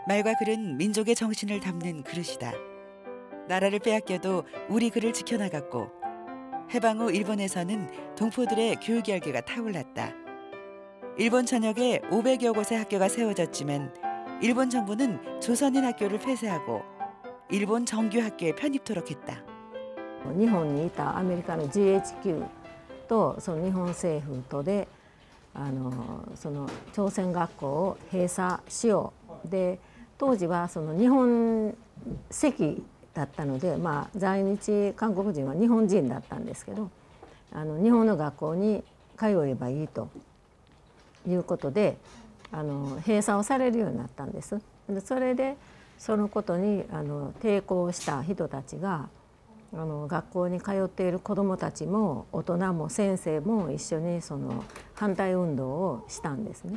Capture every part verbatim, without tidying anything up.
말과 글은 민족의 정신을 담는 그릇이다. 나라를 빼앗겨도 우리 글을 지켜나갔고 해방 후 일본에서는 동포들의 교육 열기가 타올랐다. 일본 전역에 오백여 곳의 학교가 세워졌지만 일본 정부는 조선인 학교를 폐쇄하고 일본 정규 학교에 편입토록 했다. 日本にいたアメリカの ジーエイチキュー とその日本政府とであのその朝鮮学校を閉鎖しようで当時はその日本籍だったので、まあ、在日韓国人は日本人だったんですけどあの日本の学校に通えばいいということであの閉鎖をされるようになったんです。でそれでそのことにあの抵抗した人たちがあの学校に通っている子どもたちも大人も先生も一緒にその反対運動をしたんですね。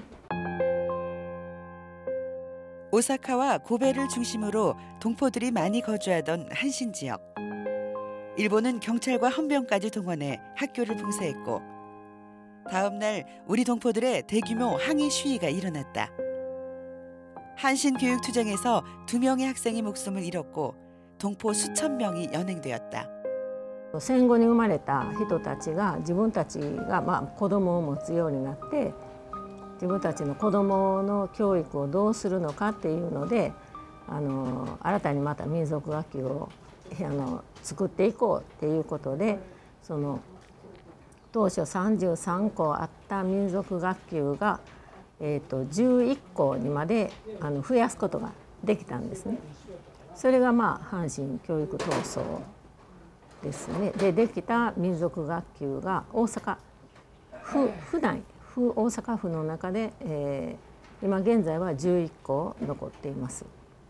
오사카와 고베를 중심으로 동포들이 많이 거주하던 한신 지역. 일본은 경찰과 헌병까지 동원해 학교를 봉쇄했고 다음 날 우리 동포들의 대규모 항의 시위가 일어났다. 한신 교육 투쟁에서 두 명의 학생이 목숨을 잃었고 동포 수천 명이 연행되었다. 戦後に生まれた人たちが自分たちがまあ子供を持つようになって自分たちの子供の教育をどうするのかっていうのであの新たにまた民族学級をあの作っていこうっていうことでその当初さんじゅうさんこあった民族学級が、えー、とじゅういっこにまであの増やすことができたんですね。それがまあ阪神教育闘争ですね。でできた民族学級が大阪府府内府大阪府の中で、えー、今現在はじゅういっこ残っています。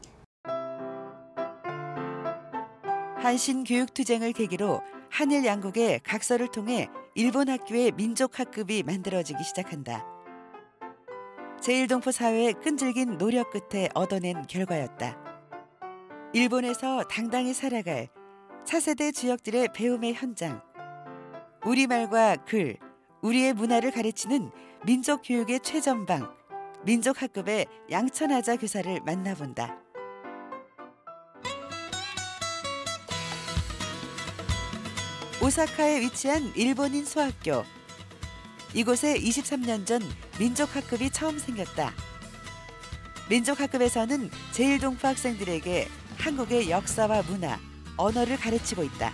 한신 교육 투쟁을 계기로 한일 양국의 각서를 통해 일본 학교의 민족 학급이 만들어지기 시작한다. 제일동포 사회의 끈질긴 노력 끝에 얻어낸 결과였다. 일본에서 당당히 살아갈 차세대 지역들의 배움의 현장. 우리말과 글, 우리의 문화를 가르치는 민족 교육의 최전방, 민족 학급의 양천하자 교사를 만나본다. 오사카에 위치한 일본인 소학교. 이곳에 이십삼 년 전 민족 학급이 처음 생겼다. 민족 학급에서는 제일동포 학생들에게 한국의 역사와 문화, 언어를 가르치고 있다.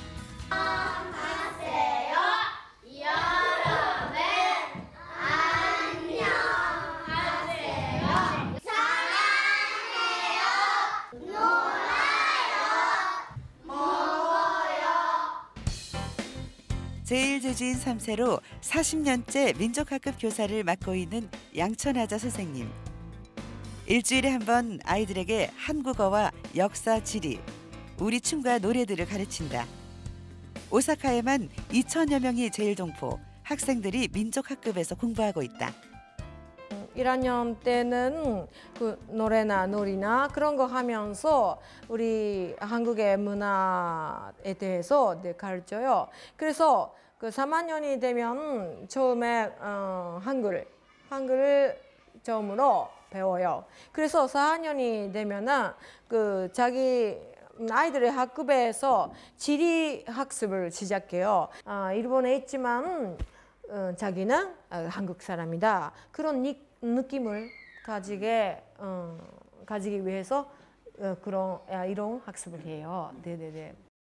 제일제주인 삼 세로 사십 년째 민족학급 교사를 맡고 있는 양천하자 선생님. 일주일에 한 번 아이들에게 한국어와 역사, 지리, 우리 춤과 노래들을 가르친다. 오사카에만 이천여 명의 제일동포 학생들이 민족학급에서 공부하고 있다. 일 학년 때는 그 노래나 놀이나 그런 거 하면서 우리 한국의 문화에 대해서 네, 가르쳐요. 그래서 그 삼 학년이 되면 처음에 어, 한글, 한글을 처음으로 배워요. 그래서 사 학년이 되면은 그 자기 아이들의 학급에서 지리 학습을 시작해요. 아, 일본에 있지만 어, 자기는 한국 사람이다. 그런 니, 느낌을 가지게 어, 가지기 위해서 어, 그런 이런 학습을 해요. 네네네.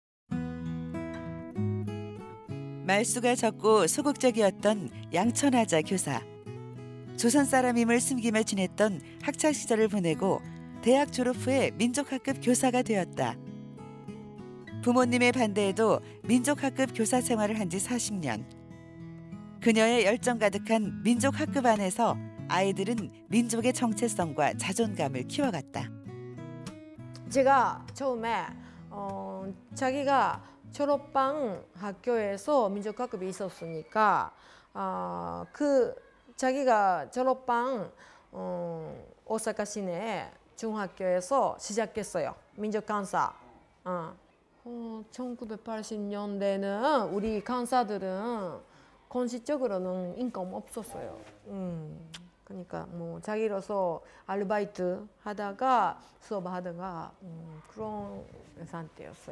말수가 적고 소극적이었던 양천하자 교사. 조선 사람임을 숨기며 지냈던 학창 시절을 보내고 대학 졸업 후에 민족학급 교사가 되었다. 부모님의 반대에도 민족학급 교사 생활을 한 지 사십 년. 그녀의 열정 가득한 민족학급 안에서 아이들은 민족의 정체성과 자존감을 키워갔다. 제가 처음에 어, 자기가 졸업반 학교에서 민족학급이 있었으니까 어, 그 자기가 졸업반 어, 오사카 시내 중학교에서 시작했어요. 민족 강사. 어. 어, 천구백팔십 년대는 우리 강사들은 공식적으로는 인권 없었어요. 음. 그러니까 뭐 자기로서 아르바이트 하다가 수업하다가 음, 그런 상태였어요.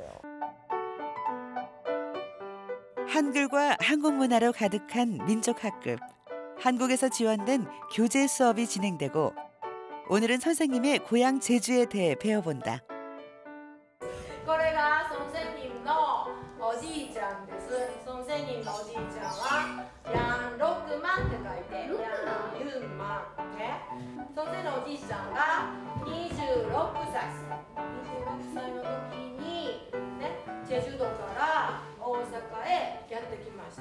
한글과 한국 문화로 가득한 민족학급. 한국에서 지원된 교재 수업이 진행되고 오늘은 선생님의 고향 제주에 대해 배워본다. これが先生のおじいちゃんです。先生のおじいちゃんはヤンロックマンって書いてヤンユンマンね。先生のおじいちゃんがにじゅうろくさい。にじゅうろくさいの時にね、チェジュ島から大阪へやってきました。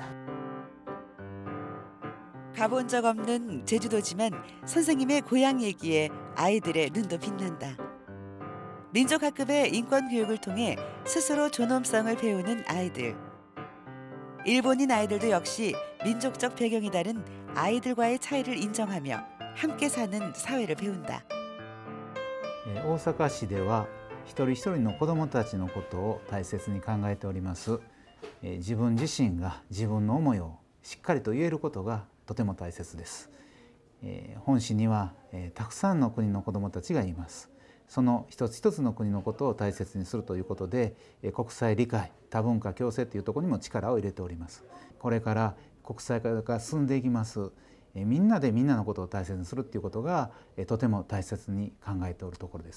가본 적 없는 제주도지만 선생님의 고향 얘기에 아이들의 눈도 빛난다. 민족학급의 인권교육을 통해 스스로 존엄성을 배우는 아이들. 일본인 아이들도 역시 민족적 배경이 다른 아이들과의 차이를 인정하며 함께 사는 사회를 배운다. 大阪市では一人一人の子どもたちのことを大切に考えております。自分自身が自分の思いをしっかりと言えることがとても大切です。本市にはたくさんの国の子どもたちがいます。その一つ一つの国のことを大切にするということで、国際理解、多文化共生というところにも力を入れております。これから国際化が進んでいきます。みんなでみんなのことを大切にするということがとても大切に考えておるところです。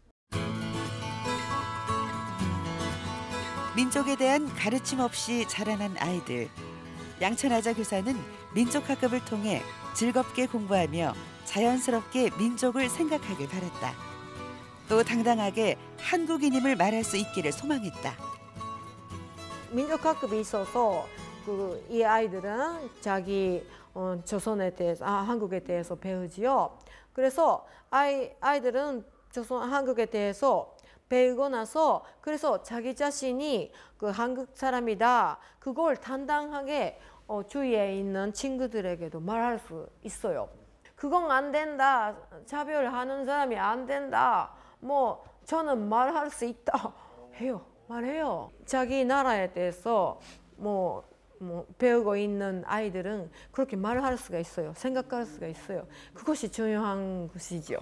민족에 대한 가르침 없이 자라난 아이들. 양천아자 교사는 민족학급을 통해 즐겁게 공부하며 자연스럽게 민족을 생각하길 바랐다. 또 당당하게 한국인임을 말할 수 있기를 소망했다. 민족학급이 있어서 그 이 아이들은 자기 어, 조선에 대해서 아, 한국에 대해서 배우지요. 그래서 아이 아이들은 조선 한국에 대해서 배우고 나서 그래서 자기 자신이 그 한국 사람이다 그걸 당당하게 어, 주위에 있는 친구들에게도 말할 수 있어요. 그건 안 된다. 차별하는 사람이 안 된다. 뭐 저는 말할 수 있다. 해요. 말해요. 자기 나라에 대해서 뭐, 뭐 배우고 있는 아이들은 그렇게 말할 수가 있어요. 생각할 수가 있어요. 그것이 중요한 것이죠.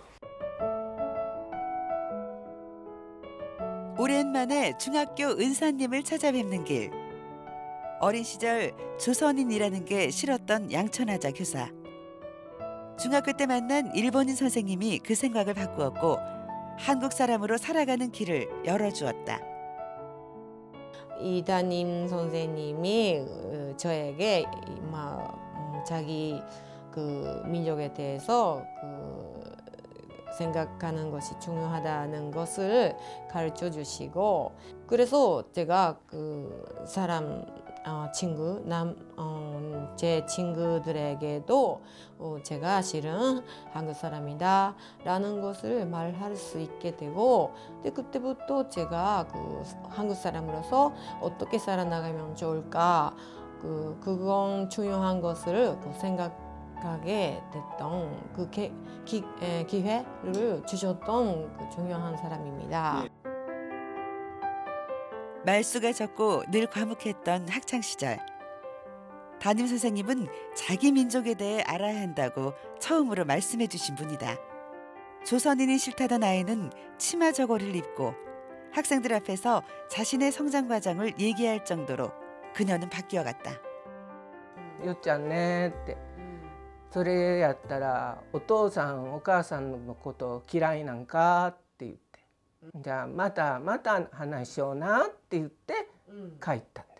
오랜만에 중학교 은사님을 찾아뵙는 길. 어린 시절 조선인이라는 게 싫었던 양천아자 교사. 중학교 때 만난 일본인 선생님이 그 생각을 바꾸었고 한국 사람으로 살아가는 길을 열어주었다. 이 담임 선생님이 저에게 막 자기 그 민족에 대해서 그 생각하는 것이 중요하다는 것을 가르쳐 주시고 그래서 제가 그 사람 어, 친구 남 어, 제 친구들에게도 어, 제가 실은 한국 사람이다 라는 것을 말할 수 있게 되고 근데 그때부터 제가 그 한국 사람으로서 어떻게 살아나가면 좋을까 그 그건 중요한 것을 그 생각 하게 됐던 그 기, 기, 에, 기회를 주셨던 그 중요한 사람입니다. 말수가 적고 늘 과묵했던 학창 시절. 담임 선생님은 자기 민족에 대해 알아야 한다고 처음으로 말씀해 주신 분이다. 조선인이 싫다던 아이는 치마 저고리를 입고 학생들 앞에서 자신의 성장 과정을 얘기할 정도로 그녀는 바뀌어갔다. よっちゃんねって。それやったらお父さんお母さんのこと嫌いなんかって言ってじゃあまたまた話しようなって言って帰ったんです。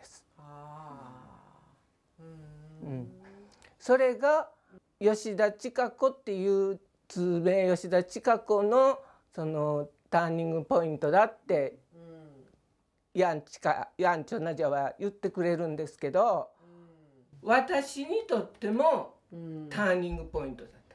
うん、それが吉田千佳子っていう通名吉田千佳子のそのターニングポイントだってヤンチカヤンチョナジャは言ってくれるんですけど私にとっても 타닝 포인트였다.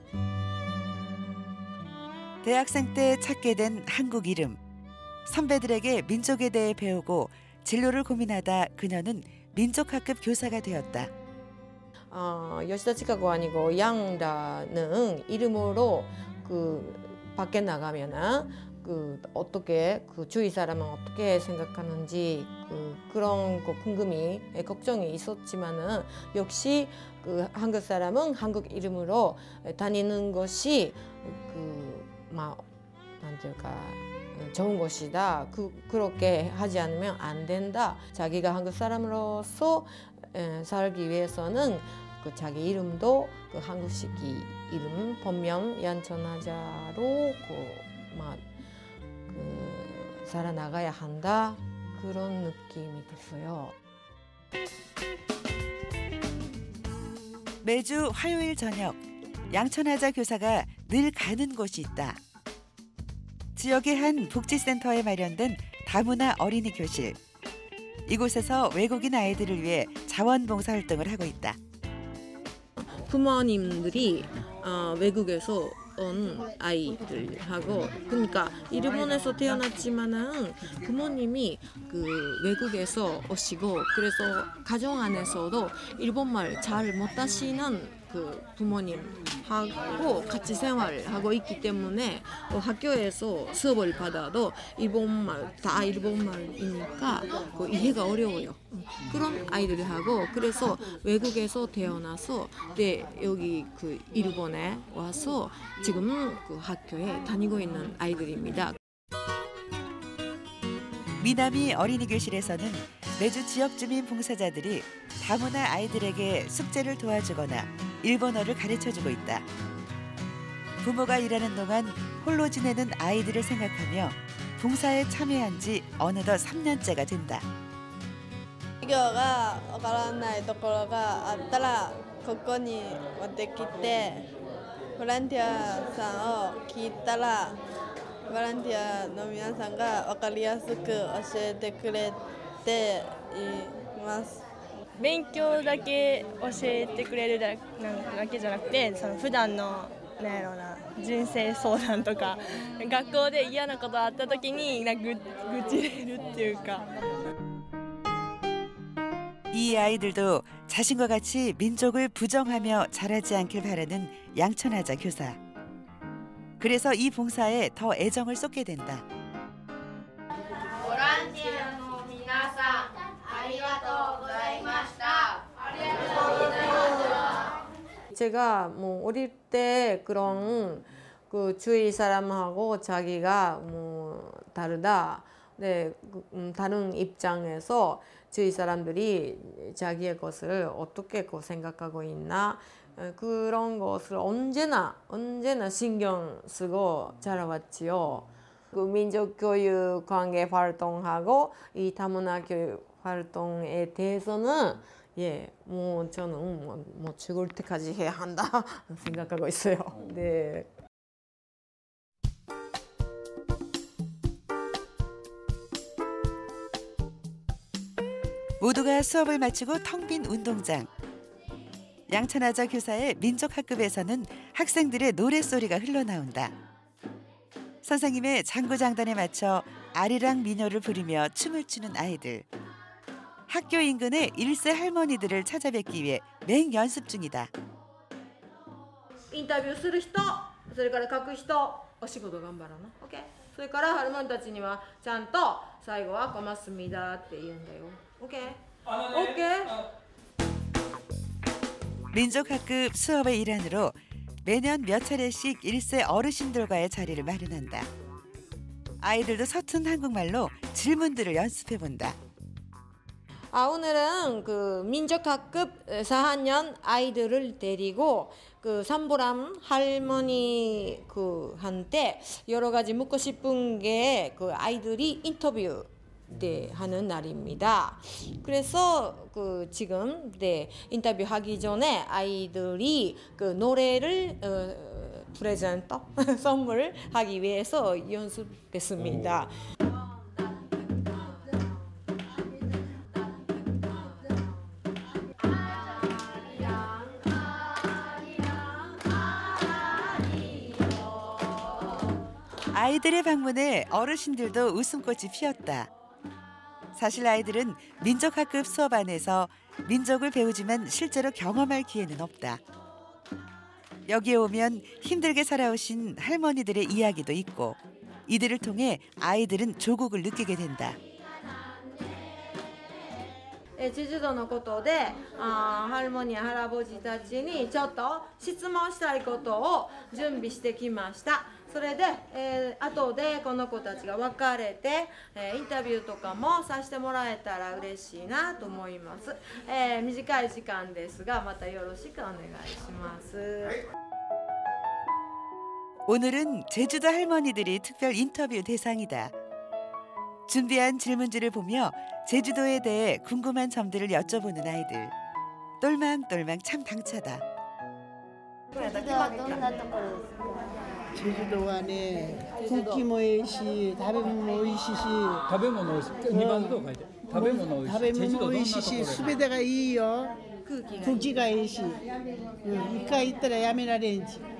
대학생 때 찾게 된 한국 이름. 선배들에게 민족에 대해 배우고 진로를 고민하다 그녀는 민족학급 교사가 되었다. 어, 요시다 치카고 아니고 양라는 이름으로 그 밖에 나가면은 그 그 어떻게 그 주위 사람은 어떻게 생각하는지 그 그런 거 궁금이 걱정이 있었지만은 역시 그 한국 사람은 한국 이름으로 다니는 것이 그막 뭐랄까 좋은 것이다. 그 그렇게 하지 않으면 안 된다. 자기가 한국 사람으로서 에, 살기 위해서는 그 자기 이름도 그 한국식 이름 본명 양천하자로 그막 그 살아나가야 한다. 그런 느낌이 됐어요. 매주 화요일 저녁 양천하자 교사가 늘 가는 곳이 있다. 지역의 한 복지센터에 마련된 다문화 어린이 교실. 이곳에서 외국인 아이들을 위해 자원봉사 활동을 하고 있다. 부모님들이 어, 외국에서 온 아이들하고 그러니까 일본에서 태어났지만은 부모님이 그 외국에서 오시고 그래서 가정 안에서도 일본말 잘 못하시는 그 부모님하고 같이 생활하고 있기 때문에 어, 학교에서 수업을 받아도 일본말 다 일본말이니까 그 이해가 어려워요. 그런 아이들하고 그래서 외국에서 태어나서 네, 여기 그 일본에 와서 지금 그 학교에 다니고 있는 아이들입니다. 미나미 어린이 교실에서는 매주 지역 주민 봉사자들이 다문화 아이들에게 숙제를 도와주거나 일본어를 가르쳐주고 있다. 부모가 일하는 동안 홀로 지내는 아이들을 생각하며 봉사에 참여한 지 어느덧 삼 년째가 된다. 授業がわからないところがあったらここに持ってきてボランティアさんを聞いたらボランティアの皆さんがわかりやすく教えてくれています。 勉強だけ教えてくれるだけじゃなくて、その普段のなんやろうな人生相談とか学校で嫌なことあった時になんか愚痴れるっていうか。 이 아이들도 자신과 같이 민족을 부정하며 자라지 않길 바라는 양천하자 교사. 그래서 이 봉사에 더 애정을 쏟게 된다. 제가 뭐 어릴 때 그런 그 주위 사람하고 자기가 뭐 다르다. 네, 음, 다른 입장에서 주위 사람들이 자기의 것을 어떻게 생각하고 있나 그런 것을 언제나 언제나 신경 쓰고 자라왔지요. 그 민족 교육 관계 활동하고 이 다문화 교육 활동에 대해서는 예, 뭐 저는 뭐, 뭐 죽을 때까지 해야 한다 생각하고 있어요. 네. 모두가 수업을 마치고 텅 빈 운동장. 양천하자 교사의 민족학급에서는 학생들의 노랫소리가 흘러나온다. 선생님의 장구장단에 맞춰 아리랑 민요를 부르며 춤을 추는 아이들. 학교 인근의 일세 할머니들을 찾아뵙기 위해 맹연습 중이다. インタビューする人、それから書く人、お仕事頑張らな。オッケー。それからハルマンたちにはちゃんと最後は小ますみだって言うんだよ。オッケー。オッケー。 민족학급 수업의 일환으로 매년 몇 차례씩 일세 어르신들과의 자리를 마련한다. 아이들도 서툰 한국말로 질문들을 연습해본다. 아, 오늘은 그 민족학급 사 학년 아이들을 데리고 그 삼보람 할머니 그 한테 여러 가지 묻고 싶은 게 그 아이들이 인터뷰 네, 하는 날입니다. 그래서 그 지금 네, 인터뷰하기 전에 아이들이 그 노래를 어, 프레젠트 선물하기 위해서 연습했습니다. 아이들의 방문에 어르신들도 웃음꽃이 피었다. 사실 아이들은 민족학급 수업 안에서 민족을 배우지만 실제로 경험할 기회는 없다. 여기에 오면 힘들게 살아오신 할머니들의 이야기도 있고 이들을 통해 아이들은 조국을 느끼게 된다. えチェジュ島のことであハルモニアハラボジたちにちょっと質問したいことを準備してきました。それで、えー、後でこの子たちが別れて、えー、インタビューとかもさせてもらえたら嬉しいなと思います。えー、短い時間ですがまたよろしくお願いします。 오늘은 제주도 할머니들이 특별 인터뷰 대상이다. 준비한 질문지를 보며 제주도에 대해 궁금한 점들을 여쭤보는 아이들. 똘망똘망 참 당차다. 제주도 안에 국기もいいし、食べ物も美味しいし、 食べ物美味しい。にばんどう書いて。食べ物美味しい。 食べ物美味しいし、すべてがいいよ。空気がいいし、一回行ったらやめられんし。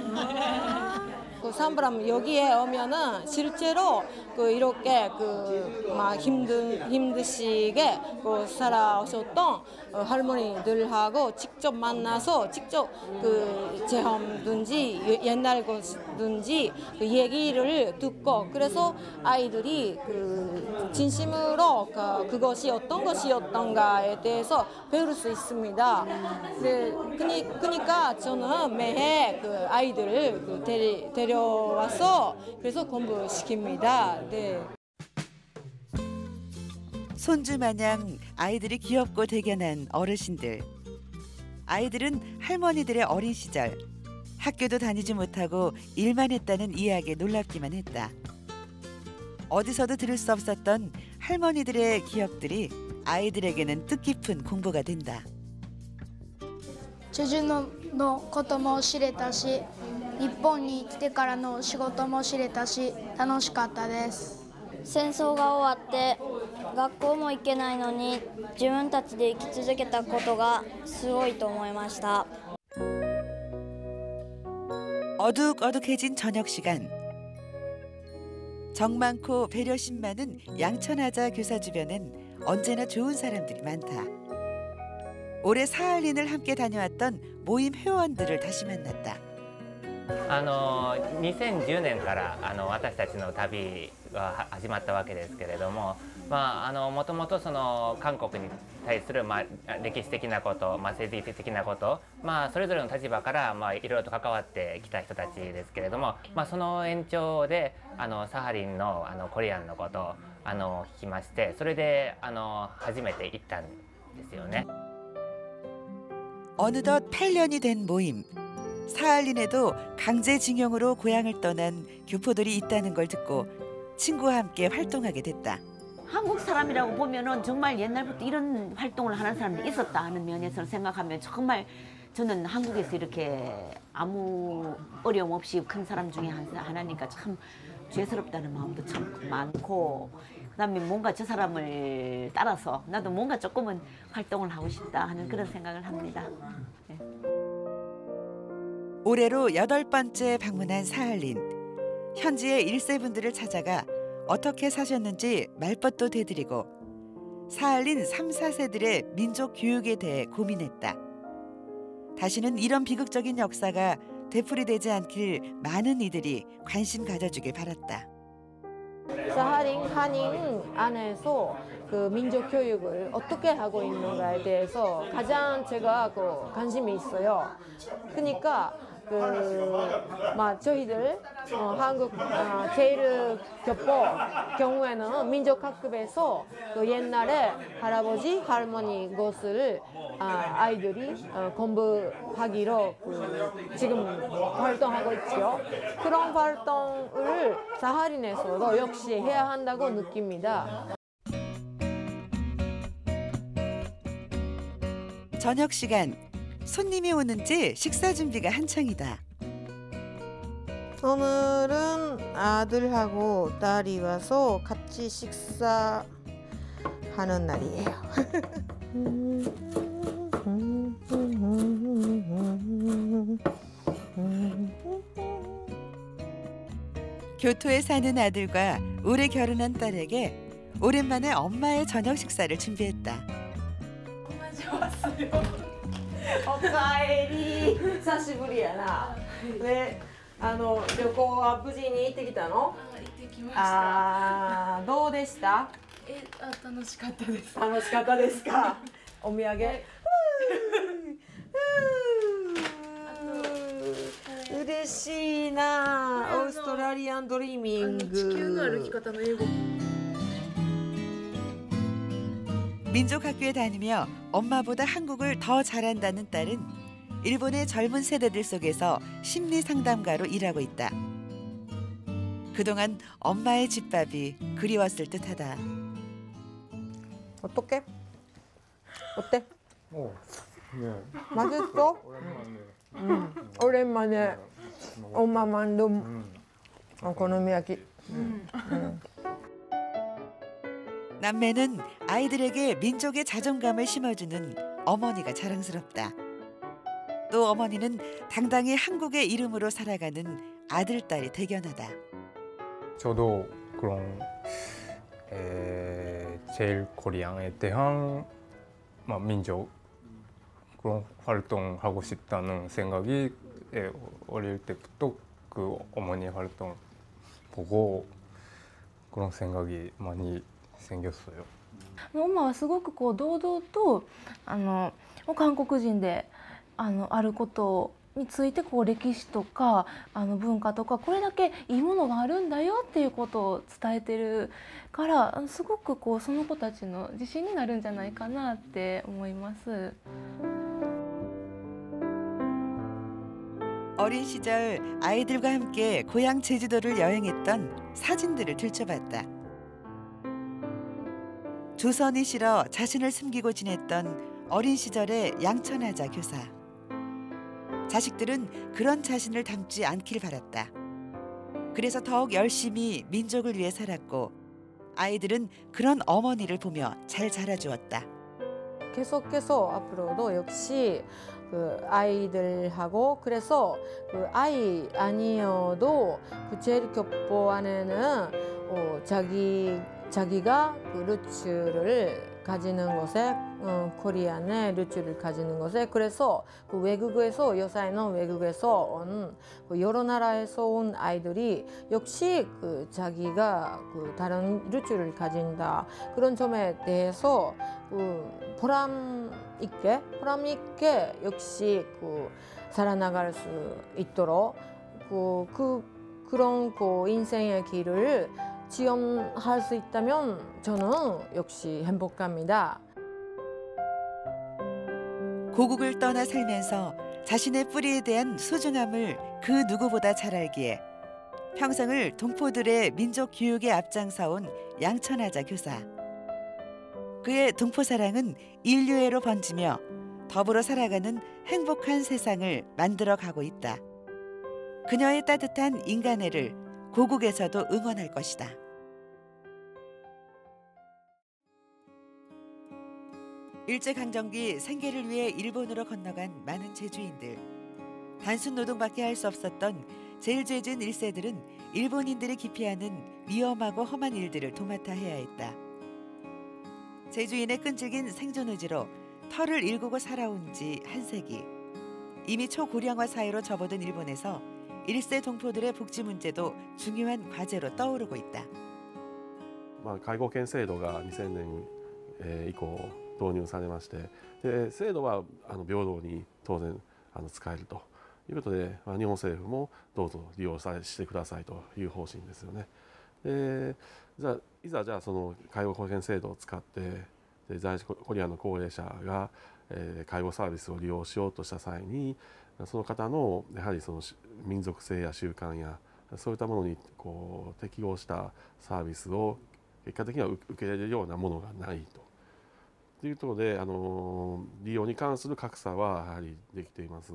그 산브람 여기에 오면은 실제로 그 이렇게 그 막 힘든 힘드시게 그 살아오셨던 할머니들하고 직접 만나서 직접 그 체험든지 옛날 것든지 그 얘기를 듣고 그래서 아이들이 그 진심으로 그 그것이 어떤 것이었던가에 대해서 배울 수 있습니다. 네, 그니 그러니까 저는 매해 그 아이들을 그 데리 데려와서 그래서 공부시킵니다. 네. 손주 마냥 아이들이 귀엽고 대견한 어르신들. 아이들은 할머니들의 어린 시절 학교도 다니지 못하고 일만 했다는 이야기에 놀랍기만 했다. 어디서도 들을 수 없었던 할머니들의 기억들이 아이들에게는 뜻깊은 공부가 된다. チェジュ島のことも知れたし、日本に来てからの仕事も知れたし、楽しかったです。 戦争が終わって学校も行けないのに自分たちで生き続けたことがすごいと思いました。 어둑어둑해진 저녁 시간. 정 많고 배려심 많은 양천하자 교사 주변엔 언제나 좋은 사람들이 많다. 올해 사할린을 함께 다녀왔던 모임 회원들을 다시 만났다. あのにせんじゅうねんからあの私たちの旅が始まったわけですけれども、まああのもともとその韓国に対するまあ歴史的なこと、まあ政治的なこと、まあそれぞれの立場からまあいろいろと関わってきた人たちですけれども、まあその延長であのサハリンのあのコリアンのことをあの聞きまして、それであの初めて行ったんですよね。 어느덧 팔 년이 된 모임. 사할린에도 강제징용으로 고향을 떠난 교포들이 있다는 걸 듣고 친구와 함께 활동하게 됐다. 한국 사람이라고 보면은 정말 옛날부터 이런 활동을 하는 사람이 있었다 하는 면에서 생각하면 정말 저는 한국에서 이렇게 아무 어려움 없이 큰 사람 중에 하나니까 참 죄스럽다는 마음도 참 많고, 그다음에 뭔가 저 사람을 따라서 나도 뭔가 조금은 활동을 하고 싶다 하는 그런 생각을 합니다. 네. 올해로 여덟 번째 방문한 사할린. 현지의 일세분들을 찾아가 어떻게 사셨는지 말벗도 대드리고 사할린 삼, 사 세들의 민족 교육에 대해 고민했다. 다시는 이런 비극적인 역사가 되풀이되지 않길 많은 이들이 관심 가져주길 바랐다. 사할린 한인 안에서 그 민족 교육을 어떻게 하고 있는가에 대해서 가장 제가 그 관심이 있어요. 그러니까 그, 막 저희들 어, 한국 어, 제일 교포 경우에는 민족학급에서 그 옛날에 할아버지 할머니 것을 아, 아이들이 어, 공부하기로 그, 지금 활동하고 있죠. 그런 활동을 사할린에서도 역시 해야 한다고 느낍니다. 저녁 시간. 손님이 오는지 식사 준비가 한창이다. 오늘은 아들하고 딸이 와서 같이 식사하는 날이에요. 교토에 사는 아들과 올해 결혼한 딸에게 오랜만에 엄마의 저녁 식사를 준비했다. 오카에리. 久しぶりやな. 네. あの旅行は無事に行ってきたの？ 行ってきました。 ああ、どうでした？ え、あ、楽しかったです。 楽しかったですか？お土産。嬉しいな。オーストラリアンドリーミング。 地球の歩き方の英語。 민족학교에 다니며 엄마보다 한국을 더 잘한다는 딸은 일본의 젊은 세대들 속에서 심리 상담가로 일하고 있다. 그동안 엄마의 집밥이 그리웠을 듯하다. 어떻게? 어때? 오, 네. 맛있어? 오랜만에. 음, 오랜만에 엄마 만든 오코노미야키. 음. 음. 남매는 아이들에게 민족의 자존감을 심어주는 어머니가 자랑스럽다. 또 어머니는 당당히 한국의 이름으로 살아가는 아들, 딸이 대견하다. 저도 그런 에, 제일 코리안에 대한 막 민족 그런 활동하고 싶다는 생각이 에, 어릴 때부터 그 어머니 활동 보고 그런 생각이 많이 생겼어요. 엄마はすごくこう堂々とあの韓国人であのあることについてこう歴史とかあの文化とかこれだけいいものがあるんだよっていうことを伝えてるからすごくこうその子たちの自信になるんじゃないかなって思います。 어린 시절 아이들과 함께 고향 제주도를 여행했던 사진들을 들춰봤다. 조선이 싫어 자신을 숨기고 지냈던 어린 시절의 양천하자 교사. 자식들은 그런 자신을 담지 않길 바랐다. 그래서 더욱 열심히 민족을 위해 살았고 아이들은 그런 어머니를 보며 잘 자라주었다. 계속 계속 앞으로도 역시 그 아이들하고 그래서 그 아이 아니어도 그 제일 교포 안에는 어, 자기 자기가 그 루츠를 가지는 것에 어, 코리안의 루츠를 가지는 것에 그래서 그 외국에서 요새는 외국에서 온 그 여러 나라에서 온 아이들이 역시 그 자기가 그 다른 루츠를 가진다 그런 점에 대해서 그 보람 있게 보람 있게 역시 그 살아나갈 수 있도록 그, 그 그런 그 인생의 길을 지원할 수 있다면 저는 역시 행복합니다. 고국을 떠나 살면서 자신의 뿌리에 대한 소중함을 그 누구보다 잘 알기에 평생을 동포들의 민족 교육에 앞장서온 양천하자 교사. 그의 동포 사랑은 인류애로 번지며 더불어 살아가는 행복한 세상을 만들어가고 있다. 그녀의 따뜻한 인간애를 고국에서도 응원할 것이다. 일제강점기 생계를 위해 일본으로 건너간 많은 제주인들. 단순 노동밖에 할 수 없었던 제일 죄진 일 세들은 일본인들이 기피하는 위험하고 험한 일들을 도맡아 해야 했다. 제주인의 끈질긴 생존 의지로 터를 일구고 살아온 지 한 세기. 이미 초고령화 사회로 접어든 일본에서 일 세 동포들의 복지 문제도 중요한 과제로 떠오르고 있다. まあ、介護保険制度がにせんねん、えー、以降導入されまして、で制度はあの平等に当然あの使えるということで、まあ、日本政府もどうぞ利用さしてくださいという方針ですよね。でじゃあいざじゃあその介護保険制度を使ってで在コリアンの高齢者が、えー、介護サービスを利用しようとした際にその方のやはりその民族性や習慣やそういったものにこう適応したサービスを結果的には受け入れるようなものがないと。というところであの利用に関する格差はやはりできています。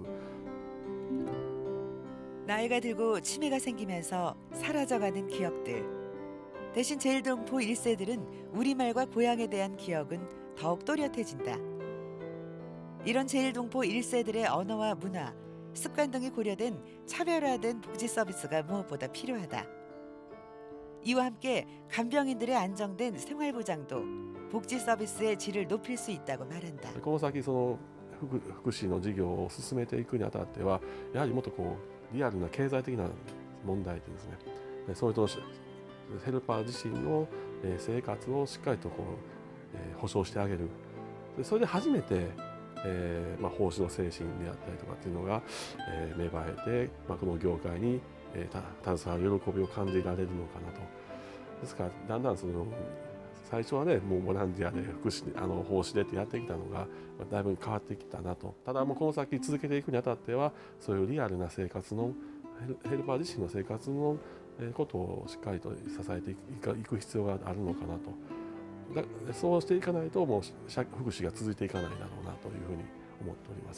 나이가 들고 치매가 생기면서 사라져가는 기억들. 대신 제일동포 일 세들은 우리말과 고향에 대한 기억은 더욱 또렷해진다. 이런 제일동포 일 세들의 언어와 문화, 습관 등이 고려된 차별화된 복지 서비스가 무엇보다 필요하다. 이와 함께 간병인들의 안정된 생활 보장도 복지 서비스의 질을 높일 수 있다고 말한다. この先その福祉の事業を進めていくにあたってはやはりもっとこうリアルな経済的な問題点ですね。それとヘルパー自身の生活をしっかりとこう保障してあげる。それで初めて、えーまあ、奉仕の精神であったりとかっていうのが、えー、芽生えて、まあ、この業界に、えー、携わる喜びを感じられるのかなと。ですからだんだんその最初はねもうボランティアで福祉あの奉仕でってやってきたのがだいぶ変わってきたなと。ただもうこの先続けていくにあたってはそういうリアルな生活のヘルパー自身の生活のことをしっかりと支えていく必要があるのかなと。だそうしていかないともう福祉が続いていかないだろうなというふうに思っております。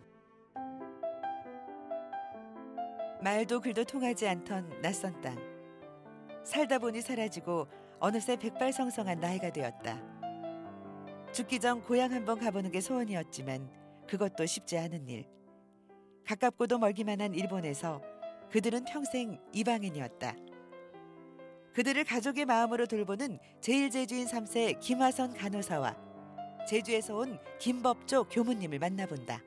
말도 글도 통하지 않던 낯선 땅. 살다 보니 사라지고 어느새 백발성성한 나이가 되었다. 죽기 전 고향 한번 가보는 게 소원이었지만 그것도 쉽지 않은 일. 가깝고도 멀기만 한 일본에서 그들은 평생 이방인이었다. 그들을 가족의 마음으로 돌보는 제일제주인 삼 세 김화선 간호사와 제주에서 온 김법조 교무님을 만나본다.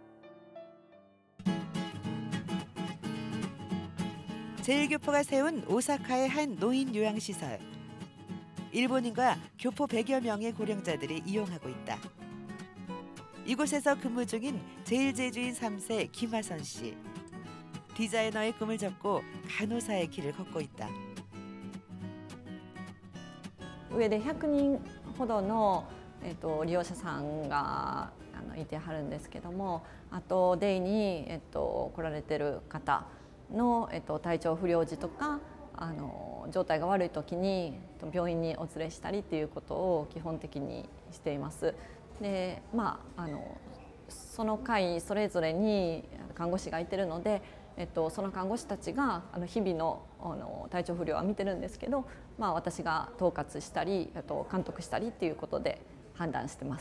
제일교포가 세운 오사카의 한 노인 요양시설. 일본인과 교포 백여 명의 고령자들이 이용하고 있다. 이곳에서 근무 중인 제일제주인 삼 세 김화선 씨. 디자이너의 꿈을 접고 간호사의 길을 걷고 있다. 上でひゃくにんほどの、えっと、利用者さんがあのいてはるんですけども、あとデイに、えっと、来られてる方の、えっと、体調不良時とかあの状態が悪い時に病院にお連れしたりっていうことを基本的にしています。で、まああのその会それぞれに看護師がいてるので、えっと、その看護師たちがあの日々の、あの体調不良は見てるんですけど、まあ、私が統括したりあと監督したりっていうことで判断してます。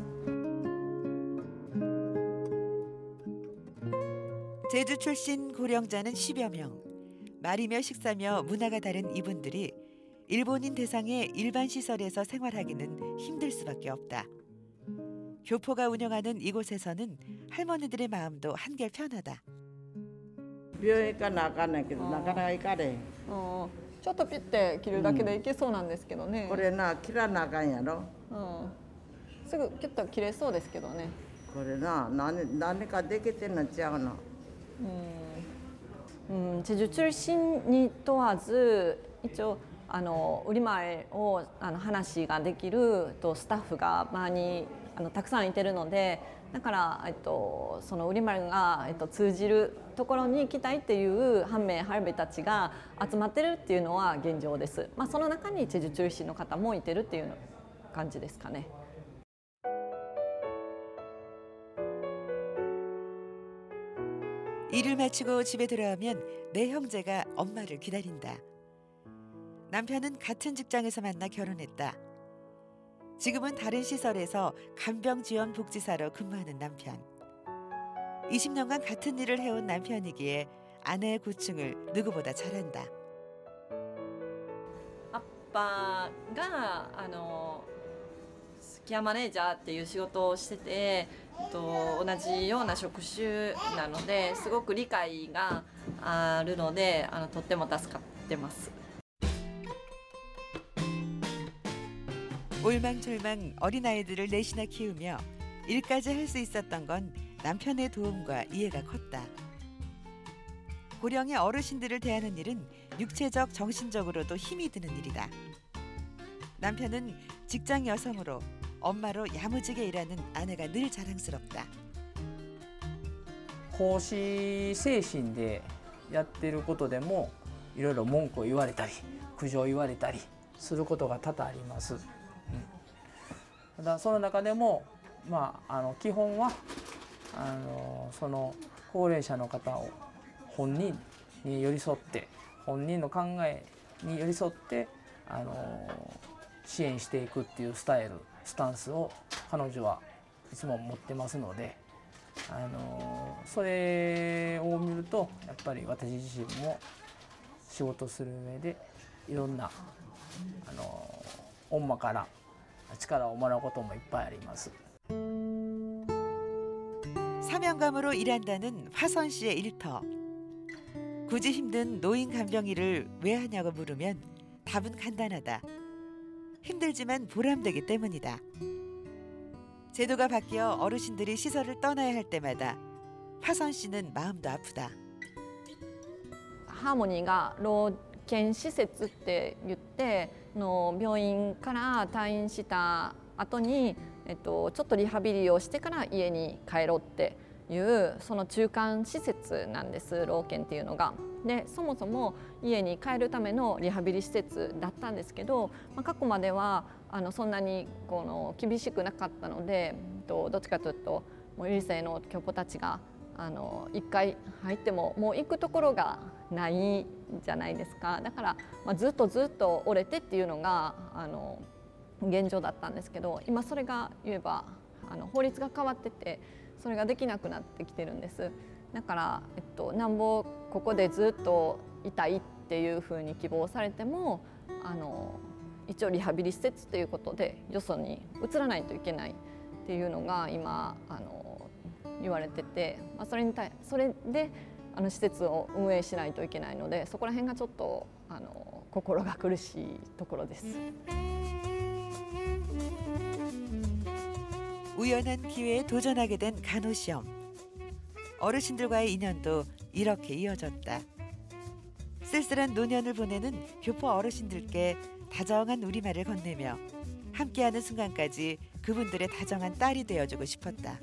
제주 출신 고령자는 십여 명. 말이며 식사며 문화가 다른 이분들이 일본인 대상의 일반 시설에서 생활하기는 힘들 수밖에 없다. 교포가 운영하는 이곳에서는 할머니들의 마음도 한결 편하다. 病院行かなあかんねんけどなかなか行かれへん。 ちょっとピッて切るだけでいけそうなんですけどね。 これな切らなあかんやろ。 すぐキュッと切れそうですけどね。 これな何何かできてんのちゃうの。 うん、チェジュ中心に問わず一応あの売り前をあの話ができるとスタッフが周りにあのたくさんいてるので、だから、えっと、その売り前が、えっと、通じるところに行きたいっていう半名ハルベたちが集まってるっていうのは現状です。まあ、その中にチェジュ中心の方もいてるっていう感じですかね。 일을 마치고 집에 돌아오면 내 형제가 엄마를 기다린다. 남편은 같은 직장에서 만나 결혼했다. 지금은 다른 시설에서 간병지원복지사로 근무하는 남편. 이십 년간 같은 일을 해온 남편이기에 아내의 고충을 누구보다 잘 안다. 아빠가あの ケアマネージャーっていう仕事をしてて、と同じような職種なのですごく理解があるのであのとっても助かってます。 올망졸망 어린아이들을 넷이나 키우며 일까지 할 수 있었던 건 남편의 도움과 이해가 컸다. 고령의 어르신들을 대하는 일은 육체적, 정신적으로도 힘이 드는 일이다. 남편은 직장 여성으로 엄마로 야무지게 일하는 아내가 늘 자랑스럽다. 奉仕精神でやってることでもいろいろ文句を言われたり苦情を言われたりすることが多々あります。うん、ただその中でも、まあ、あの基本はあのその高齢者の方を本人に寄り添って本人の考えに寄り添ってあの支援していくっていうスタイルスタンスを彼女はいつも持ってますので、あのそれを見るとやっぱり私自身も仕事する上でいろんなあの엄마から力をもらうこともいっぱいあります。 삼 사명감으로 일한다는 화선 씨의 일터. 굳이 힘든 노인 간병일을 왜 하냐고 물으면 답은 간단하다. 힘들지만 보람되기 때문이다. 제도가 바뀌어 어르신들이 시설을 떠나야 할 때마다 화선 씨는 마음도 아프다. ハーモニーが老健施設って言っての病院から退院した後に、えっと、ちょっとリハビリをしてから家に帰ろうっていうその中間施設なんです老健っていうのが。でそもそも家に帰るためのリハビリ施設だったんですけど、まあ、過去まではあのそんなにこの厳しくなかったので、どっちかというともういりせのキョポたちがあの一回入ってももう行くところがないじゃないですか。だから、まあ、ずっとずっと折れてっていうのがあの現状だったんですけど、今それが言えばあの法律が変わっててそれができなくなってきてるんです。だから、えっと、なんぼここでずっといたいっていうふうに希望されてもあの一応リハビリ施設ということでよそに移らないといけないっていうのが今あの言われてて、まあ、それに対それであの施設を運営しないといけないので、そこら辺がちょっとあの心が苦しいところです。 우연한 기회에 도전하게 된 간호시험. 어르신들과의 인연도 이렇게 이어졌다. 쓸쓸한 노년을 보내는 교포 어르신들께 다정한 우리말을 건네며 함께하는 순간까지 그분들의 다정한 딸이 되어주고 싶었다.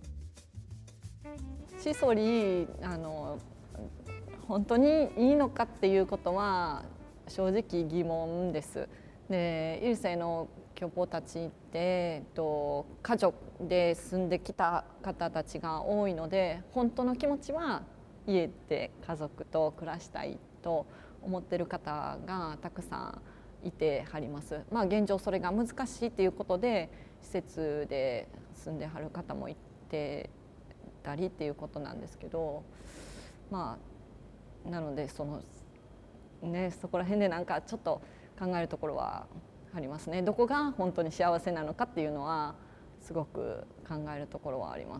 시설이あの本当にいいのかっていうことは正直疑問です。で、イルセの교포たちってと家族で住んできた方たちが多いので、本当の気持ちは家で家族と暮らしたいと思ってる方がたくさんいてはります。まあ現状それが難しいということで施設で住んではる方もいてたりっていうことなんですけど、まあなのでそのねそこら辺でなんかちょっと考えるところはありますね。どこが本当に幸せなのかっていうのはすごく考えるところはあります。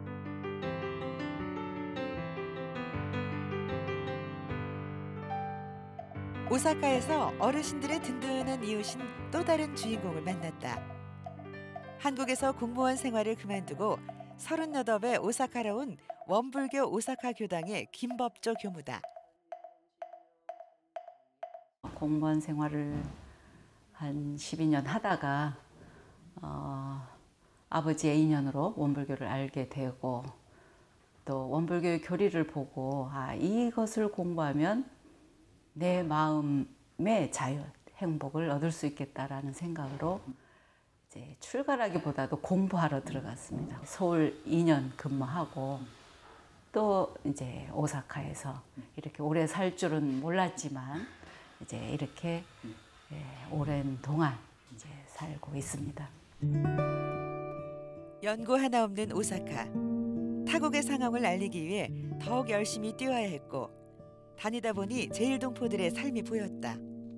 오사카에서 어르신들의 든든한 이웃인 또 다른 주인공을 만났다. 한국에서 공무원 생활을 그만두고 서른여덟에 오사카로 온 원불교 오사카 교당의 김법조 교무다. 공무원 생활을 한 십이 년 하다가 어, 아버지의 인연으로 원불교를 알게 되고 또 원불교의 교리를 보고 아, 이것을 공부하면 내 마음의 자유, 행복을 얻을 수 있겠다라는 생각으로 이제 출가라기보다도 공부하러 들어갔습니다. 서울 이 년 근무하고 또 이제 오사카에서 이렇게 오래 살 줄은 몰랐지만 이제 이렇게 예, 오랜 동안 이제 살고 있습니다. 연고 하나 없는 오사카. 타국의 상황을 알리기 위해 더욱 열심히 뛰어야 했고 다니다 보니 제일동포들의 삶이 보였다.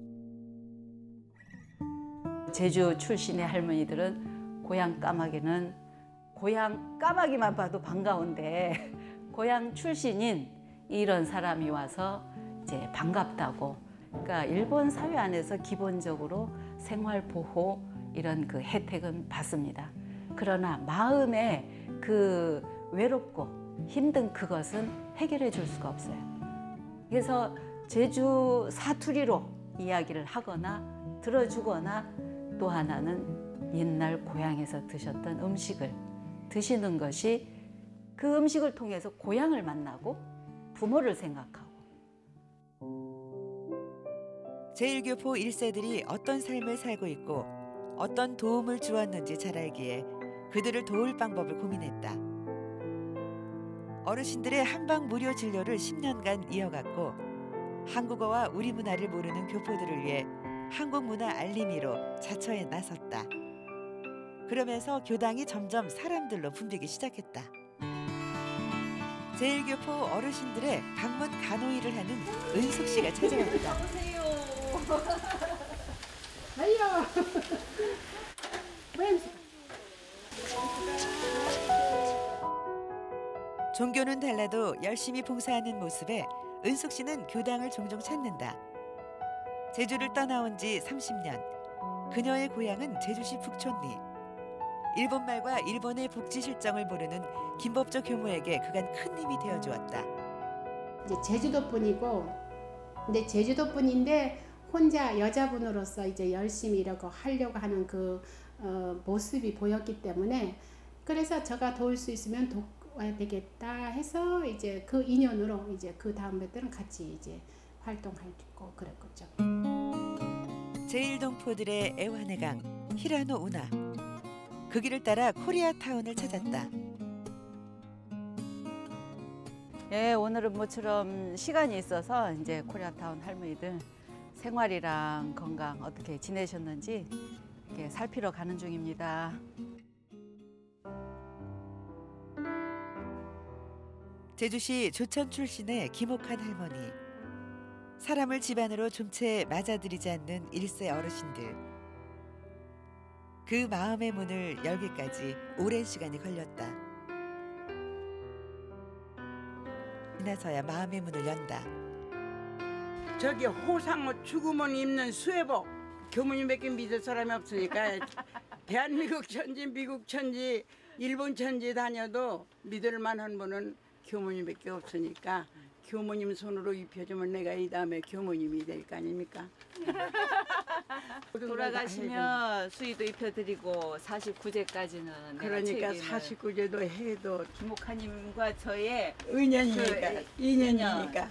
제주 출신의 할머니들은 고향 까마귀는 고향 까마귀만 봐도 반가운데 고향 출신인 이런 사람이 와서 이제 반갑다고. 그러니까 일본 사회 안에서 기본적으로 생활 보호 이런 그 혜택은 받습니다. 그러나 마음에 그 외롭고 힘든 그것은 해결해 줄 수가 없어요. 그래서 제주 사투리로 이야기를 하거나 들어주거나 또 하나는 옛날 고향에서 드셨던 음식을 드시는 것이 그 음식을 통해서 고향을 만나고 부모를 생각하고 제일교포 일 세들이 어떤 삶을 살고 있고 어떤 도움을 주었는지 잘 알기에 그들을 도울 방법을 고민했다. 어르신들의 한방 무료 진료를 십 년간 이어갔고 한국어와 우리 문화를 모르는 교포들을 위해 한국 문화 알림이로 자처에 나섰다. 그러면서 교당이 점점 사람들로 붐비기 시작했다. 제일교포 어르신들의 방문 간호일을 하는 은숙 씨가 찾아왔다. 아이야. 종교는 달라도 열심히 봉사하는 모습에 은숙 씨는 교당을 종종 찾는다. 제주를 떠나온 지 삼십 년. 그녀의 고향은 제주시 북촌리. 일본말과 일본의 복지 실정을 모르는 김법조 교무에게 그간 큰 힘이 되어주었다. 이제 제주도뿐이고, 근데 제주도뿐인데 혼자 여자분으로서 이제 열심히 이러고 하려고 하는 그 어, 모습이 보였기 때문에, 그래서 제가 도울 수 있으면 도와야 되겠다 해서 이제 그 인연으로 이제 그 다음에 때는 같이 이제 활동하고 그랬겠죠. 제일동포들의 애환의 강 히라노 우나. 그 길을 따라 코리아타운을 찾았다. 예, 오늘은 모처럼 시간이 있어서 이제 코리아타운 할머니들 생활이랑 건강 어떻게 지내셨는지 이렇게 살피러 가는 중입니다. 제주시 조천 출신의 김옥한 할머니. 사람을 집안으로 좀채 맞아들이지 않는 일세 어르신들. 그 마음의 문을 열기까지 오랜 시간이 걸렸다. 이나서야 마음의 문을 연다. 저기 호상옷 죽으면 입는 수혜복 교무님밖에 믿을 사람이 없으니까 대한민국 천지, 미국 천지, 일본 천지 다녀도 믿을 만한 분은 교무님밖에 없으니까 교무님 손으로 입혀주면 내가 이 다음에 교무님이 될 거 아닙니까? 돌아가시면 수의도 입혀드리고 사십구 제까지는 그러니까 사십구 제도 해도 김옥하님과 저의 은연이니까 그, 인연이니까.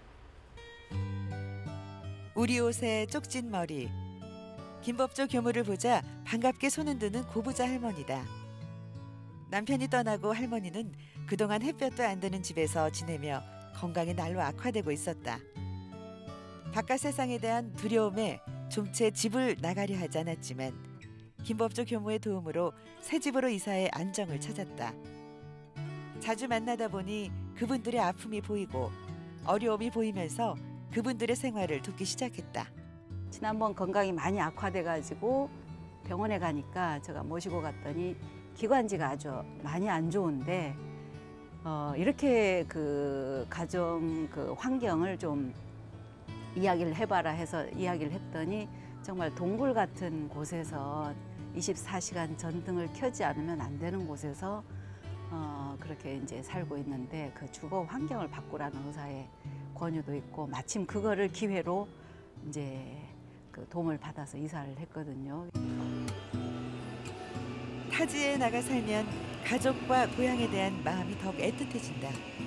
우리 옷에 쪽진 머리. 김법조 교무를 보자 반갑게 손은 드는 고부자 할머니다. 남편이 떠나고 할머니는 그동안 햇볕도 안 드는 집에서 지내며 건강이 날로 악화되고 있었다. 바깥 세상에 대한 두려움에 좀채 집을 나가려 하지 않았지만 김법조 교무의 도움으로 새 집으로 이사해 안정을 찾았다. 자주 만나다 보니 그분들의 아픔이 보이고 어려움이 보이면서 그분들의 생활을 돕기 시작했다. 지난번 건강이 많이 악화돼가지고 병원에 가니까 제가 모시고 갔더니 기관지가 아주 많이 안 좋은데 어, 이렇게 그 가정 그 환경을 좀 이야기를 해봐라 해서 이야기를 했더니 정말 동굴 같은 곳에서 이십사 시간 전등을 켜지 않으면 안 되는 곳에서 어, 그렇게 이제 살고 있는데 그 주거 환경을 바꾸라는 의사의 권유도 있고 마침 그거를 기회로 이제 그 도움을 받아서 이사를 했거든요. 타지에 나가 살면 가족과 고향에 대한 마음이 더욱 애틋해진다.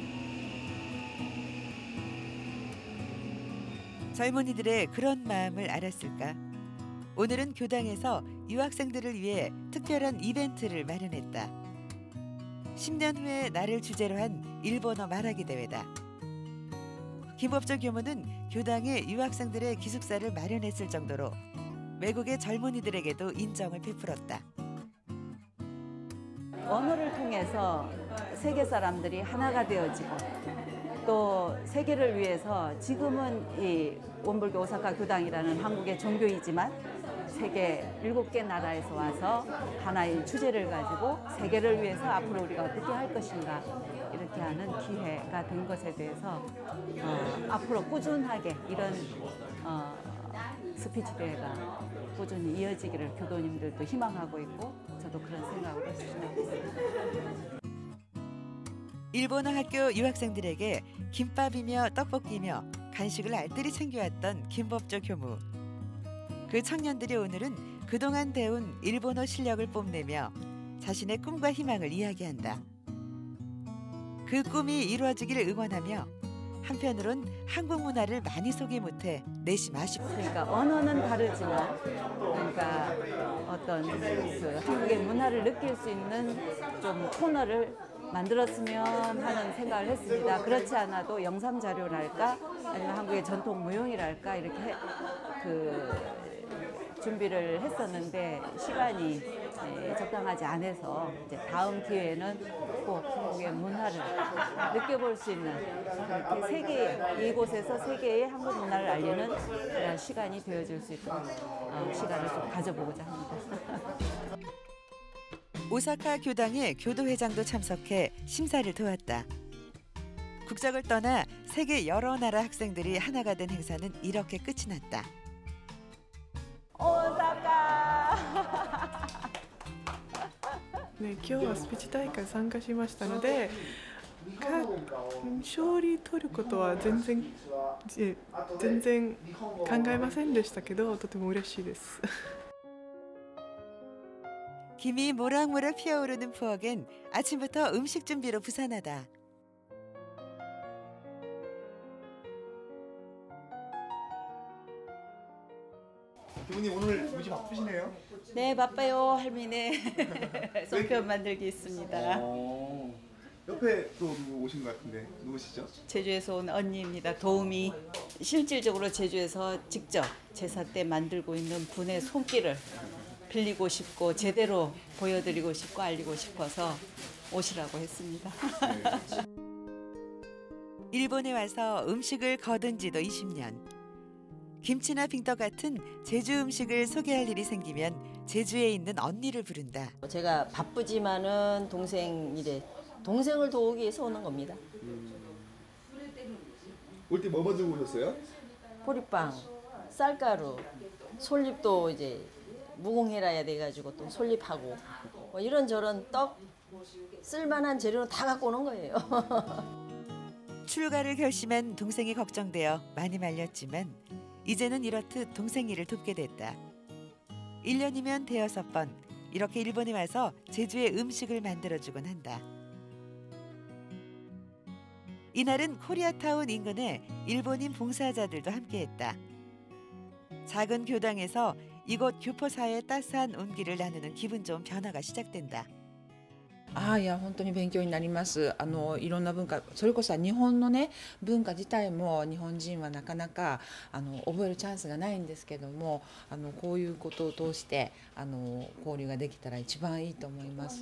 젊은이들의 그런 마음을 알았을까? 오늘은 교당에서 유학생들을 위해 특별한 이벤트를 마련했다. 십 년 후에 나를 주제로 한 일본어 말하기 대회다. 김법조 교무는 교당에 유학생들의 기숙사를 마련했을 정도로 외국의 젊은이들에게도 인정을 베풀었다. 언어를 통해서 세계 사람들이 하나가 되어지고 또 세계를 위해서 지금은 이 원불교 오사카 교당이라는 한국의 종교이지만 세계 일곱 개 나라에서 와서 하나의 주제를 가지고 세계를 위해서 앞으로 우리가 어떻게 할 것인가 이렇게 하는 기회가 된 것에 대해서 어, 앞으로 꾸준하게 이런 어, 스피치 대회가 꾸준히 이어지기를 교도님들도 희망하고 있고 저도 그런 생각으로 추진하고 있습니다. 일본어 학교 유학생들에게 김밥이며 떡볶이며 간식을 알뜰히 챙겨왔던 김법조 교무. 그 청년들이 오늘은 그동안 배운 일본어 실력을 뽐내며 자신의 꿈과 희망을 이야기한다. 그 꿈이 이루어지기를 응원하며 한편으론 한국 문화를 많이 소개 못해 내심 아쉽다. 그러니까 언어는 다르지만 그러니까 어떤 그 한국의 문화를 느낄 수 있는 좀 코너를 만들었으면 하는 생각을 했습니다. 그렇지 않아도 영상 자료랄까 아니면 한국의 전통 무용이랄까 이렇게 해, 그 준비를 했었는데 시간이 적당하지 않아서 이제 다음 기회에는 꼭 한국의 문화를 느껴볼 수 있는 그렇게 세계 이곳에서 세계의 한국 문화를 알리는 그런 시간이 되어질 수 있도록 어, 시간을 좀 가져보고자 합니다. 오사카 교당의 교도회장도 참석해 심사를 도왔다. 국적을 떠나 세계 여러 나라 학생들이 하나가 된 행사는 이렇게 끝이 났다. 오사카! ね、今日はスピーチ大会参加しましたので、か勝利取ることは全然全然考えませんでしたけど、とても嬉しいです。 김이 모락모락 피어오르는 부엌엔 아침부터 음식 준비로 부산하다. 부모님 오늘 무지 바쁘시네요? 네, 바빠요, 할머니. 송편 만들기 있습니다. 어, 옆에 또 누구 오신 것 같은데 누구시죠? 제주에서 온 언니입니다. 도우미. 실질적으로 제주에서 직접 제사 때 만들고 있는 분의 손길을 빌리고 싶고 제대로 보여드리고 싶고 알리고 싶어서 오시라고 했습니다. 일본에 와서 음식을 거둔 지도 이십 년. 김치나 빙떡 같은 제주 음식을 소개할 일이 생기면 제주에 있는 언니를 부른다. 제가 바쁘지만은 동생 일에 동생을 도우기 위해서 오는 겁니다. 음. 올 때 뭐 만들고 오셨어요? 보리빵, 쌀가루, 솔잎도 이제 무공해라야 돼가지고 또 솔잎하고 뭐 이런저런 떡 쓸만한 재료는 다 갖고 오는 거예요. 출가를 결심한 동생이 걱정되어 많이 말렸지만 이제는 이렇듯 동생 일을 돕게 됐다. 일 년이면 대여섯 번 이렇게 일본에 와서 제주의 음식을 만들어주곤 한다. 이날은 코리아타운 인근에 일본인 봉사자들도 함께했다. 작은 교당에서 이곳 교포사회의 따스한 온기를 나누는 기분 좋은 변화가 시작된다. あいや本当に勉強になります。あのいろんな文化、それこそ日本のね文化自体も日本人はなかなかあの覚えるチャンスがないんですけども、あのこういうことを通してあの交流ができたら一番いいと思います。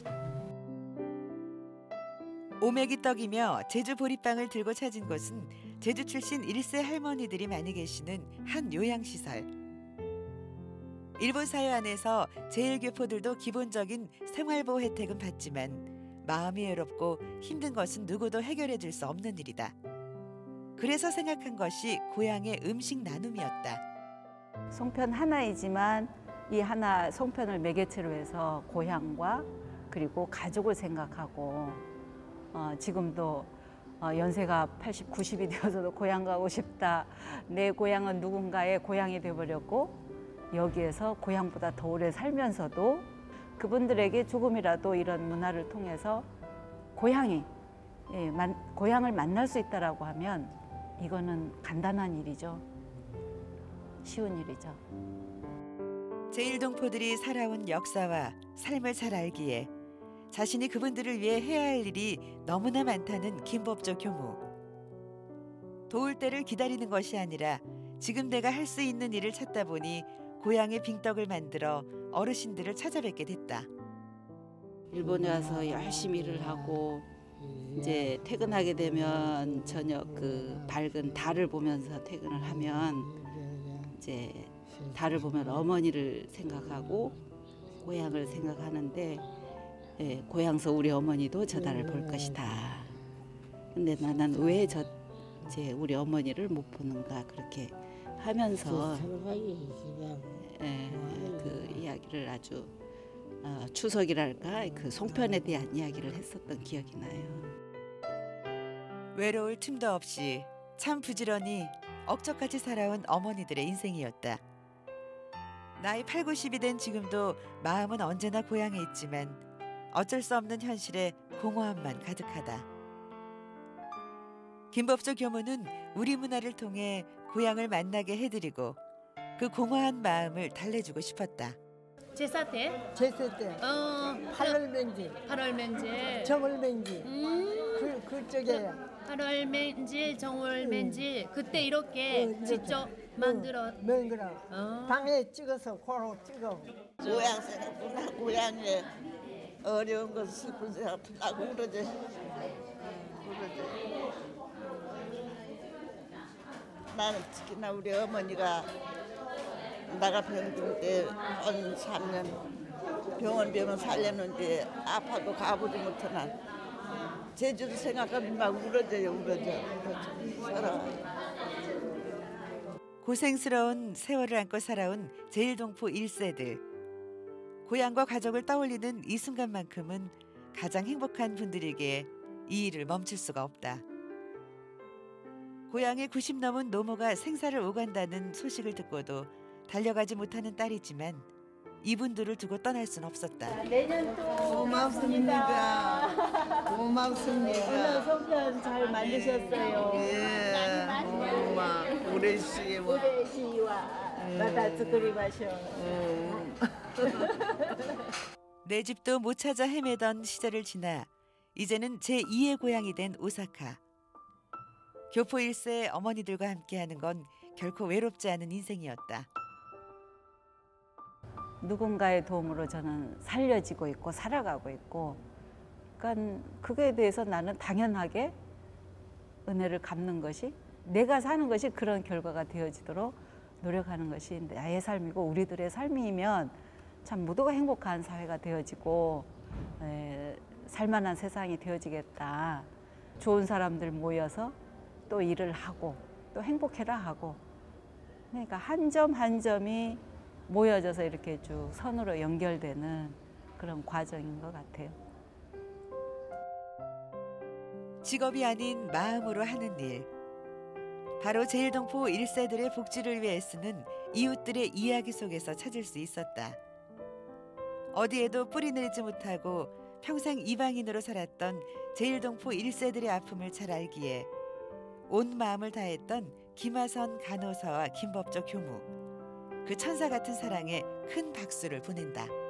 오메기 떡이며 제주 보리빵을 들고 찾은 곳은 제주 출신 일 세 할머니들이 많이 계시는 한 요양시설. 일본 사회 안에서 제일 교포들도 기본적인 생활보호 혜택은 받지만 마음이 외롭고 힘든 것은 누구도 해결해 줄 수 없는 일이다. 그래서 생각한 것이 고향의 음식 나눔이었다. 송편 하나이지만 이 하나 송편을 매개체로 해서 고향과 그리고 가족을 생각하고 어, 지금도 어, 연세가 팔십, 구십이 되어서도 고향 가고 싶다. 내 고향은 누군가의 고향이 되어버렸고 여기에서 고향보다 더 오래 살면서도 그분들에게 조금이라도 이런 문화를 통해서 고향이, 예, 만, 고향을 만날 수 있다라고 하면 이거는 간단한 일이죠. 쉬운 일이죠. 제일동포들이 살아온 역사와 삶을 잘 알기에 자신이 그분들을 위해 해야 할 일이 너무나 많다는 김법조 교무. 도울 때를 기다리는 것이 아니라 지금 내가 할 수 있는 일을 찾다 보니 고향의 빙떡을 만들어 어르신들을 찾아뵙게 됐다. 일본에 와서 열심히 일을 하고 이제 퇴근하게 되면 저녁 그 밝은 달을 보면서 퇴근을 하면 이제 달을 보면 어머니를 생각하고 고향을 생각하는데 예, 고향서 우리 어머니도 저 달을 볼 것이다. 근데 나는 왜 저 이제 우리 어머니를 못 보는가 그렇게 하면서 예, 그 이야기를 아주 어, 추석이랄까 그 송편에 대한 이야기를 했었던 기억이 나요. 외로울 틈도 없이 참 부지런히 억적같이 살아온 어머니들의 인생이었다. 나이 팔구십이 된 지금도 마음은 언제나 고향에 있지만 어쩔 수 없는 현실에 공허함만 가득하다. 김법조 교무는 우리 문화를 통해 고향을 만나게 해드리고 그 공허한 마음을 달래주고 싶었다. 제사 때? 제사 때. 어, 팔월 맹지. 팔월 맹지. 정월 맹지. 음. 그 그쪽에. 팔월 맹지, 정월 맹지. 그때 이렇게 응, 직접 응, 만들어. 만들어. 어. 방에 찍어서 고로 찍어. 고향 생각보다 고향에 어려운 거 슬픈 생각 나고 그러지. 그러지. 나는 특히나 우리 어머니가 나가 병들 때 한 삼 년 병원 병원 살렸는데 아파도 가보지 못하나 제주도 생각하면 막 울어져요, 울어져. 울어져. 살아와요. 고생스러운 세월을 안고 살아온 제일동포 일 세들. 고향과 가족을 떠올리는 이 순간만큼은 가장 행복한 분들에게 이 일을 멈출 수가 없다. 고향의 구십 넘은 노모가 생사를 오간다는 소식을 듣고도 달려가지 못하는 딸이지만 이분들을 두고 떠날 순 없었다. 내년 또 고맙습니다. 고맙습니다. 오늘 송편 잘 만드셨어요. 예. 엄마 우레시와 우레시와 마다 츠쿠리마쇼. 내 집도 못 찾아 헤매던 시절을 지나 이제는 제이의 고향이 된 오사카. 교포 일 세 어머니들과 함께하는 건 결코 외롭지 않은 인생이었다. 누군가의 도움으로 저는 살려지고 있고 살아가고 있고, 그러니까 그거에 대해서 나는 당연하게 은혜를 갚는 것이, 내가 사는 것이 그런 결과가 되어지도록 노력하는 것이 나의 삶이고 우리들의 삶이면 참 모두가 행복한 사회가 되어지고 에, 살만한 세상이 되어지겠다. 좋은 사람들 모여서 또 일을 하고 또 행복해라 하고, 그러니까 한 점 한 점이 모여져서 이렇게 쭉 선으로 연결되는 그런 과정인 것 같아요. 직업이 아닌 마음으로 하는 일. 바로 제일동포 일 세들의 복지를 위해 쓰는 이웃들의 이야기 속에서 찾을 수 있었다. 어디에도 뿌리 내리지 못하고 평생 이방인으로 살았던 제일동포 일 세들의 아픔을 잘 알기에 온 마음을 다했던 김하선 간호사와 김법조 교무. 그 천사 같은 사랑에 큰 박수를 보낸다.